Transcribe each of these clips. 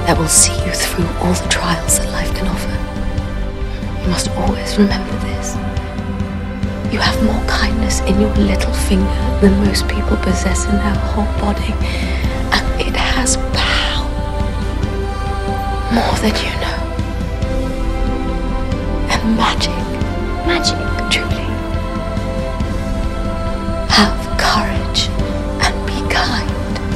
that will see you through all the trials that life can offer. You must always remember this. You have more kindness in your little finger than most people possess in their whole body. And it has power. More than you know. And magic. Magic, truly. Have courage and be kind.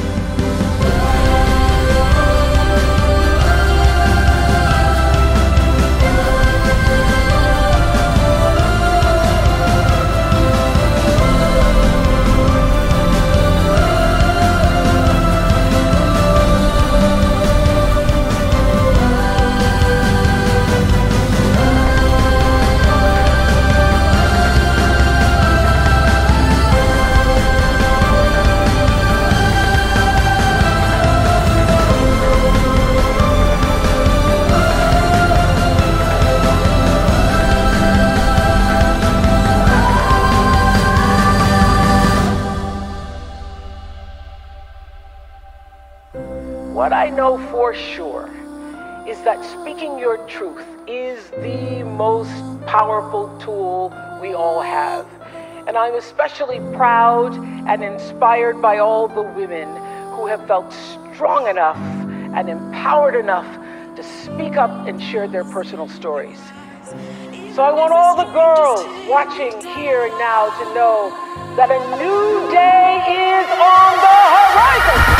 What I know for sure is that speaking your truth is the most powerful tool we all have. And I'm especially proud and inspired by all the women who have felt strong enough and empowered enough to speak up and share their personal stories. So I want all the girls watching here and now to know that a new day is on the horizon.